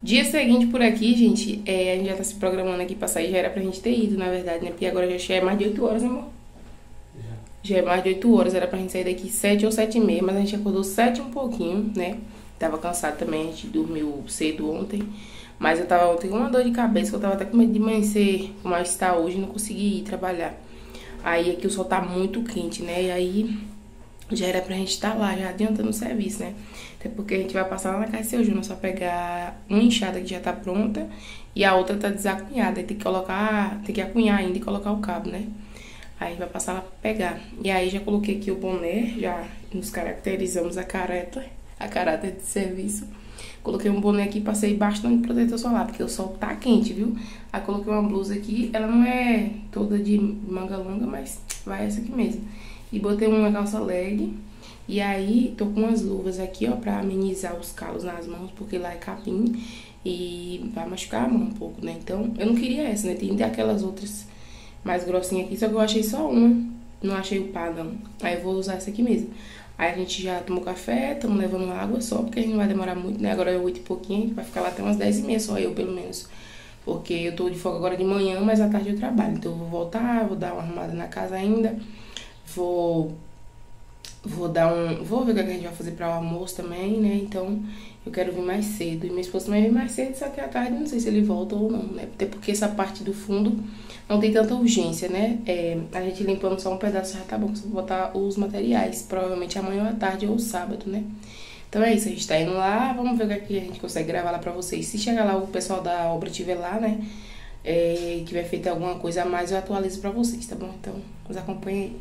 Dia seguinte por aqui, gente, a gente já tá se programando aqui pra sair. Já era pra gente ter ido, na verdade, né? Porque agora já é mais de 8 horas, né, amor? Já é mais de 8 horas, era pra gente sair daqui 7 ou 7h30, mas a gente acordou 7 um pouquinho, né? Tava cansado também, a gente dormiu cedo ontem. Mas eu tava ontem com uma dor de cabeça, que eu tava até com medo de amanhecer como está hoje, não consegui ir trabalhar. Aí aqui o sol tá muito quente, né? E aí já era pra gente estar lá, já adiantando o serviço, né? Até porque a gente vai passar lá na casa do seu Júnior, só pegar uma enxada que já tá pronta e a outra tá desacunhada. Aí tem que colocar, tem que acunhar ainda e colocar o cabo, né? Aí vai passar lá pra pegar. E aí já coloquei aqui o boné, já nos caracterizamos a caráter de serviço. Coloquei um boné aqui, passei bastante protetor solar, porque o sol tá quente, viu? Aí coloquei uma blusa aqui, ela não é toda de manga longa, mas vai essa aqui mesmo. E botei uma calça leg. E aí tô com umas luvas aqui, ó, pra amenizar os calos nas mãos, porque lá é capim e vai machucar a mão um pouco, né? Então eu não queria essa, né? Tem aquelas outras mais grossinha aqui, só que eu achei só uma, não achei o pá não, aí eu vou usar essa aqui mesmo. Aí a gente já tomou café, estamos levando água só, porque a gente não vai demorar muito, né, agora é 8 e pouquinho, a gente vai ficar lá até umas 10h30, só eu pelo menos, porque eu tô de folga agora de manhã, mas à tarde eu trabalho, então eu vou voltar, vou dar uma arrumada na casa ainda, vou ver o que a gente vai fazer para o almoço também, né, então eu quero vir mais cedo, e meu esposo também vem mais cedo, só que à tarde não sei se ele volta ou não, né, até porque essa parte do fundo não tem tanta urgência, né? A gente limpando só um pedaço já tá bom, só vou botar os materiais, provavelmente amanhã ou à tarde ou sábado, né? Então é isso, a gente tá indo lá, vamos ver o que a gente consegue gravar lá pra vocês. Se chegar lá o pessoal da obra tiver lá, né? Tiver feito alguma coisa a mais, eu atualizo pra vocês, tá bom? Então, nos acompanhem aí.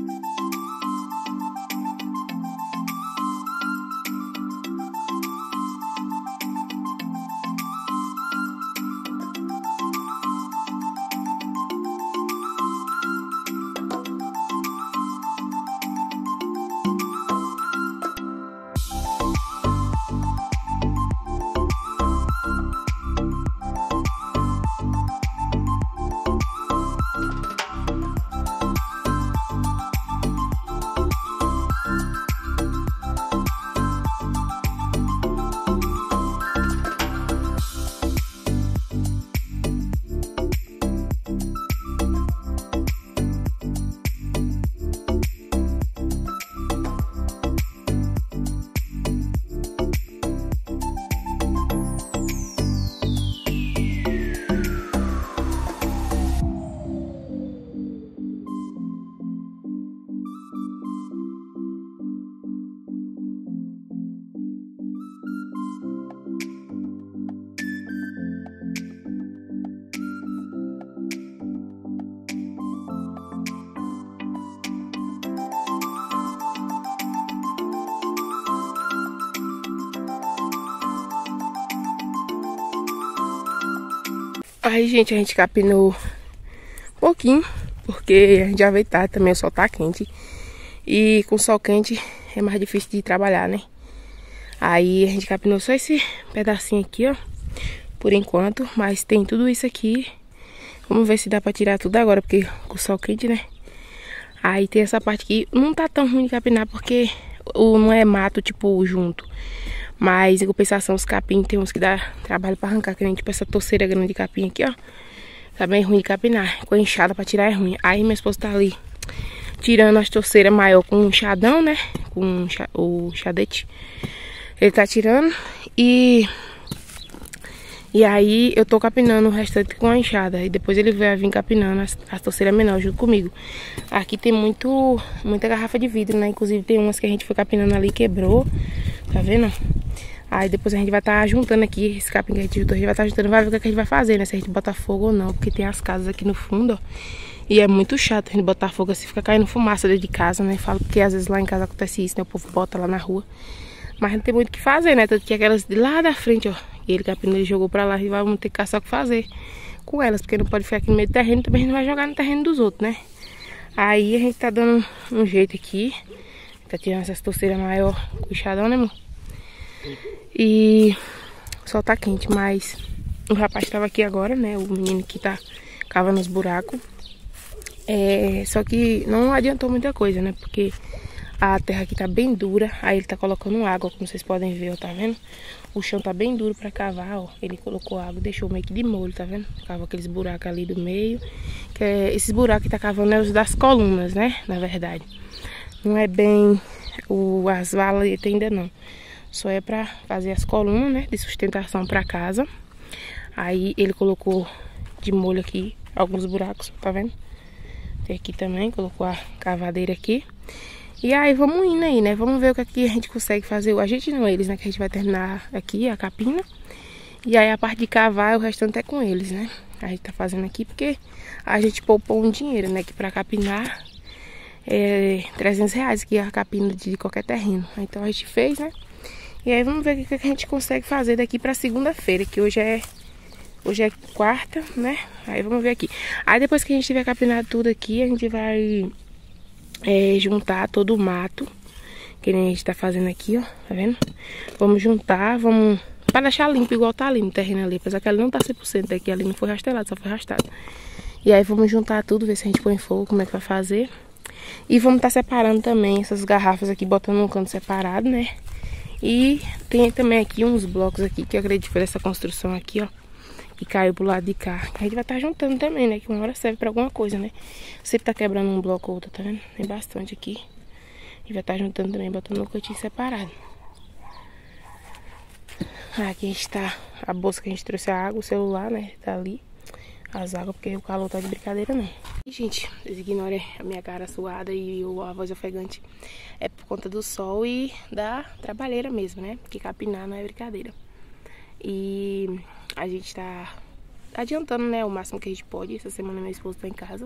Aí, gente, a gente capinou um pouquinho, porque a gente já veio tarde também, o sol tá quente. E com o sol quente é mais difícil de trabalhar, né? Aí a gente capinou só esse pedacinho aqui, ó, por enquanto. Mas tem tudo isso aqui. Vamos ver se dá pra tirar tudo agora, porque com o sol quente, né? Aí tem essa parte aqui, não tá tão ruim de capinar, porque não é mato, tipo, junto. Mas em compensação os capim tem uns que dá trabalho pra arrancar, que nem tipo essa torceira grande de capim aqui, ó. Tá bem ruim de capinar, com enxada pra tirar é ruim. Aí meu esposo tá ali tirando as torceiras maior com um enxadão, né? Com o enxadete. Ele tá tirando e aí eu tô capinando o restante com a enxada. E depois ele vai vir capinando as torceiras menores junto comigo. Aqui tem muita garrafa de vidro, né? Inclusive tem umas que a gente foi capinando ali e quebrou. Tá vendo? Aí depois a gente vai estar juntando aqui esse capim que a gente juntou. A gente vai estar juntando, vai ver o que a gente vai fazer, né? Se a gente botar fogo ou não. Porque tem as casas aqui no fundo, ó. E é muito chato a gente botar fogo assim, fica caindo fumaça dentro de casa, né? Falo porque às vezes lá em casa acontece isso, né? O povo bota lá na rua. Mas não tem muito o que fazer, né? Tanto que aquelas de lá da frente, ó. E ele capinou, ele jogou pra lá e vamos ter que caçar o que fazer com elas. Porque não pode ficar aqui no meio do terreno, também a gente não vai jogar no terreno dos outros, né? Aí a gente tá dando um jeito aqui. Tá tirando essas torceiras maior com o enxadão, né, amor? E o sol tá quente, mas o rapaz tava aqui agora, né? O menino que tá cavando os buracos. Só que não adiantou muita coisa, né? Porque A terra aqui tá bem dura, aí ele tá colocando água, como vocês podem ver, ó, tá vendo? O chão tá bem duro pra cavar, ó. Ele colocou água, deixou meio que de molho, tá vendo? Cavou aqueles buracos ali do meio. Que é, esses buracos que tá cavando é os das colunas, né? Na verdade. Não é bem as valetas ainda não. Só é pra fazer as colunas, né? De sustentação pra casa. Aí ele colocou de molho aqui alguns buracos, tá vendo? Tem aqui também, colocou a cavadeira aqui. E aí vamos indo aí, né? Vamos ver o que aqui a gente consegue fazer. A gente não, eles, né? Que a gente vai terminar aqui a capina. E aí a parte de cavar, o restante é com eles, né? A gente tá fazendo aqui porque a gente poupou um dinheiro, né? Que pra capinar é R$300 que é a capina de qualquer terreno. Então a gente fez, né? E aí vamos ver o que a gente consegue fazer daqui pra segunda-feira, que hoje é quarta, né? Aí vamos ver aqui. Aí depois que a gente tiver capinado tudo aqui, a gente vai juntar todo o mato, que nem a gente tá fazendo aqui, ó, tá vendo? Vamos juntar, vamos... Pra deixar limpo, igual tá ali no terreno ali. Apesar que ali não tá 100%, aqui ali não foi rastelado, só foi arrastado. E aí vamos juntar tudo, ver se a gente põe fogo, como é que vai fazer. E vamos tá separando também essas garrafas aqui, botando num canto separado, né? E tem também aqui uns blocos aqui, que eu acredito que foi dessa construção aqui, ó. Que caiu pro lado de cá. A gente vai estar juntando também, né? Que uma hora serve pra alguma coisa, né? Sempre tá quebrando um bloco ou outro, tá vendo? Tem bastante aqui. E vai estar juntando também, botando no cantinho separado. Aqui a gente tá... A bolsa que a gente trouxe a água, o celular, né? Tá ali. As águas, porque o calor tá de brincadeira, não. E, gente, vocês ignorem a minha cara suada e a voz ofegante. É por conta do sol e da trabalheira mesmo, né? Porque capinar não é brincadeira. E... a gente tá adiantando, né, o máximo que a gente pode. Essa semana meu esposo tá em casa.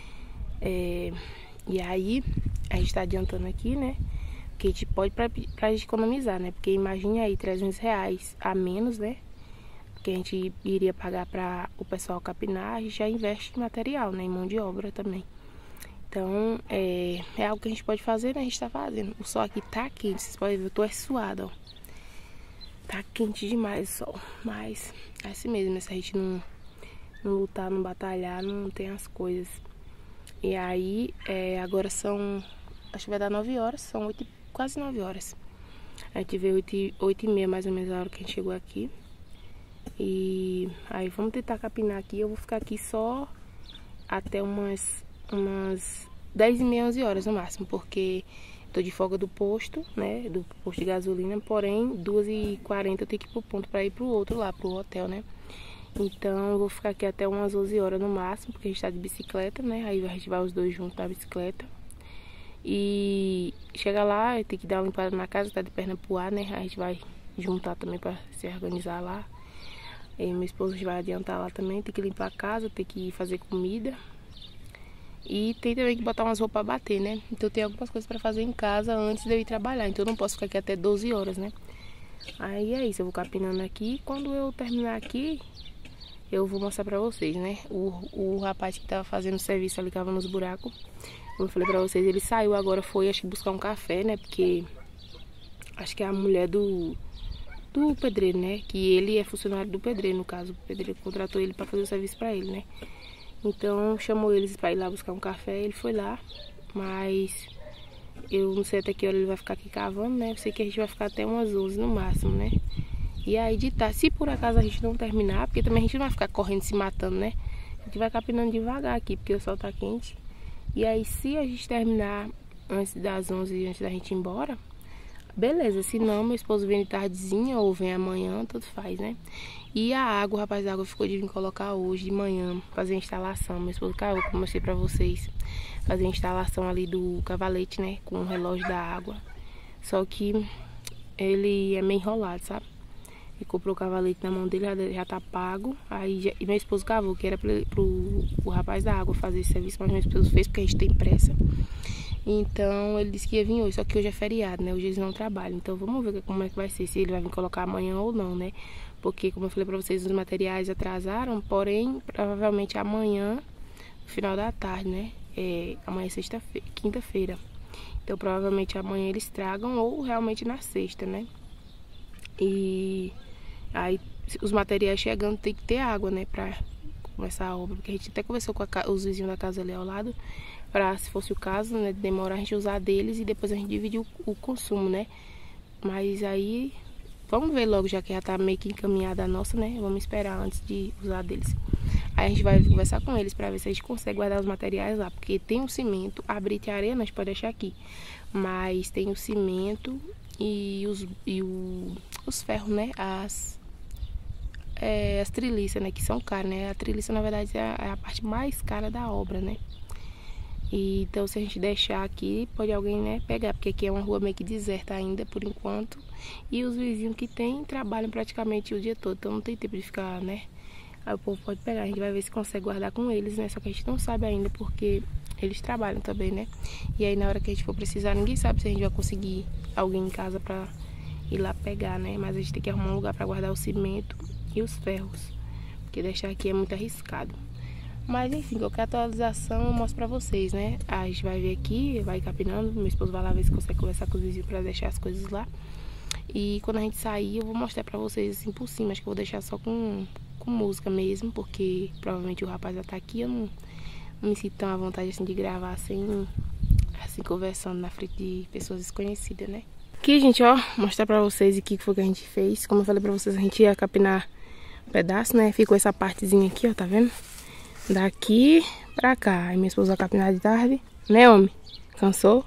E aí, a gente tá adiantando aqui, né, que a gente pode pra gente economizar, né. Porque imagine aí, R$300 a menos, né, que a gente iria pagar pra o pessoal capinar. A gente já investe em material, né, em mão de obra também. Então, é algo que a gente pode fazer, né, a gente tá fazendo. O sol aqui tá quente, vocês podem ver, eu tô suada, ó. Tá quente demais o sol, mas é assim mesmo, né? Se a gente não lutar, não batalhar, não tem as coisas. E aí, agora são, acho que vai dar 9 horas, são quase 9 horas. A gente veio 8h30 mais ou menos a hora que a gente chegou aqui. E aí vamos tentar capinar aqui, eu vou ficar aqui só até umas 10h30, 11 horas no máximo, porque... tô de folga do posto, né, do posto de gasolina, porém 2h40 eu tenho que ir pro ponto pra ir pro outro lá, pro hotel, né. Então eu vou ficar aqui até umas 11 horas no máximo, porque a gente tá de bicicleta, né, aí a gente vai os dois juntos na bicicleta. E chega lá, eu tenho que dar uma limpada na casa, tá de perna pro ar, né, a gente vai juntar também pra se organizar lá. E meu esposo vai adiantar lá também, tem que limpar a casa, tem que fazer comida. E tem também que botar umas roupas a bater, né? Então tem algumas coisas pra fazer em casa antes de eu ir trabalhar. Então eu não posso ficar aqui até 12 horas, né? Aí é isso, eu vou capinando aqui. Quando eu terminar aqui, eu vou mostrar pra vocês, né? O rapaz que tava fazendo o serviço ali, cavando nos buracos, como eu falei pra vocês, ele saiu agora, foi acho que buscar um café, né? Porque acho que é a mulher do pedreiro, né? Que ele é funcionário do pedreiro, no caso. O pedreiro contratou ele pra fazer o serviço pra ele, né? Então chamou eles pra ir lá buscar um café, ele foi lá, mas eu não sei até que hora ele vai ficar aqui cavando, né? Eu sei que a gente vai ficar até umas 11 no máximo, né? E aí de tarde, se por acaso a gente não terminar, porque também a gente não vai ficar correndo se matando, né? A gente vai capinando devagar aqui, porque o sol tá quente. E aí se a gente terminar antes das 11, antes da gente ir embora, beleza, se não, meu esposo vem de tardezinha ou vem amanhã, tudo faz, né? E a água, o rapaz da água ficou de vir colocar hoje de manhã, fazer a instalação. Meu esposo caiu, como eu mostrei pra vocês, fazer a instalação ali do cavalete, né? Com o relógio da água. Só que ele é meio enrolado, sabe? Ele comprou o cavalete na mão dele, já tá pago. Aí e meu esposo cavou, que era pro rapaz da água fazer esse serviço, mas meu esposo fez porque a gente tem pressa. Então ele disse que ia vir hoje, só que hoje é feriado, né? Hoje eles não trabalham. Então vamos ver como é que vai ser, se ele vai vir colocar amanhã ou não, né? Porque, como eu falei pra vocês, os materiais atrasaram, porém, provavelmente amanhã, no final da tarde, né? Amanhã é quinta-feira. Então provavelmente amanhã eles tragam ou realmente na sexta, né? E aí os materiais chegando tem que ter água, né? Pra começar a obra. Porque a gente até conversou com os vizinhos da casa ali ao lado. pra, se fosse o caso, né, demora a gente usar deles e depois a gente divide o consumo, né? Mas aí, vamos ver logo, já que já tá meio que encaminhada a nossa, né? Vamos esperar antes de usar deles. Aí a gente vai conversar com eles pra ver se a gente consegue guardar os materiais lá. Porque tem o cimento, a brita e a areia nós pode deixar aqui. Mas tem o cimento e os ferros, né? As treliças, né? Que são caras, né? A treliça, na verdade, é a parte mais cara da obra, né? E, então, se a gente deixar aqui, pode alguém, né, pegar. Porque aqui é uma rua meio que deserta ainda, por enquanto. E os vizinhos que tem trabalham praticamente o dia todo. Então, não tem tempo de ficar, né? Aí o povo pode pegar. A gente vai ver se consegue guardar com eles, né? Só que a gente não sabe ainda, porque eles trabalham também, né? E aí, na hora que a gente for precisar, ninguém sabe se a gente vai conseguir alguém em casa pra ir lá pegar, né? Mas a gente tem que arrumar um lugar pra guardar o cimento e os ferros, porque deixar aqui é muito arriscado. Mas enfim, qualquer atualização eu mostro pra vocês, né? A gente vai ver aqui, vai capinando, meu esposo vai lá ver se consegue conversar com os vizinhos pra deixar as coisas lá. E quando a gente sair eu vou mostrar pra vocês assim por cima. Acho que eu vou deixar só com música mesmo, porque provavelmente o rapaz já tá aqui. Eu não me sinto tão à vontade assim de gravar assim conversando na frente de pessoas desconhecidas, né? Aqui, gente, ó, mostrar pra vocês aqui o que foi que a gente fez. Como eu falei pra vocês, a gente ia capinar um pedaço, né? Ficou essa partezinha aqui, ó, tá vendo? Daqui pra cá. Aí minha esposa vai capinar de tarde, né, homem? Cansou?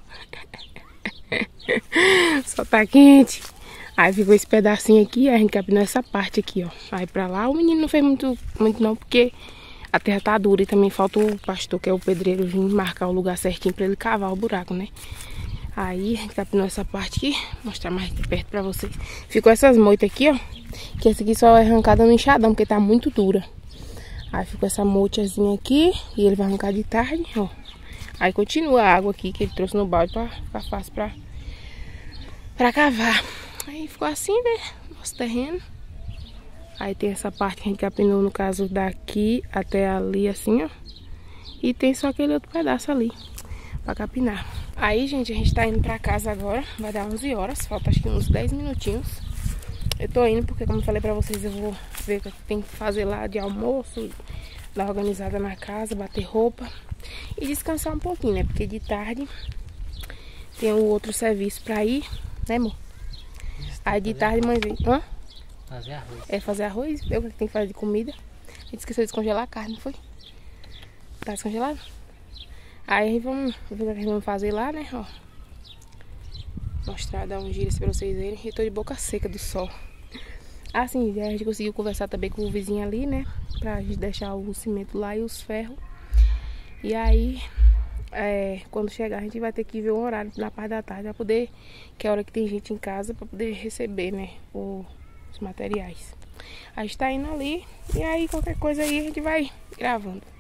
Só tá quente. Aí ficou esse pedacinho aqui, aí a gente capinou essa parte aqui, ó. Aí pra lá o menino não fez muito não, porque a terra tá dura e também falta o pastor, que é o pedreiro, vir marcar o lugar certinho pra ele cavar o buraco, né? Aí a gente capinou essa parte aqui, vou mostrar mais de perto pra vocês. Ficou essas moitas aqui, ó, que essa aqui só é arrancada no enxadão, porque tá muito dura. Aí ficou essa moitazinha aqui, e ele vai arrancar de tarde, ó. Aí continua a água aqui que ele trouxe no balde pra ficar fácil pra cavar. Aí ficou assim, né, nosso terreno. Aí tem essa parte que a gente capinou, no caso, daqui até ali, assim, ó. E tem só aquele outro pedaço ali pra capinar. Aí, gente, a gente tá indo pra casa agora. Vai dar 11 horas, falta acho que uns 10 minutinhos. Eu tô indo porque, como eu falei pra vocês, eu vou ver o que tem que fazer lá de almoço, dar uma organizada na casa, bater roupa e descansar um pouquinho, né? Porque de tarde tem o outro serviço pra ir, né, amor? Aí de tarde, mãe vem. Hã? Fazer arroz. É, fazer arroz, ver o que tem que fazer de comida. A gente esqueceu de descongelar a carne, não foi? Tá descongelado? Aí vamos ver o que vamos fazer lá, né? Ó. Mostrar, dar um giro assim pra vocês verem. Eu tô de boca seca do sol. Assim, a gente conseguiu conversar também com o vizinho ali, né? Pra gente deixar o cimento lá e os ferros. E aí, quando chegar, a gente vai ter que ver o horário na parte da tarde pra poder, que é a hora que tem gente em casa, pra poder receber, né? Os materiais. A gente tá indo ali e aí qualquer coisa aí a gente vai gravando.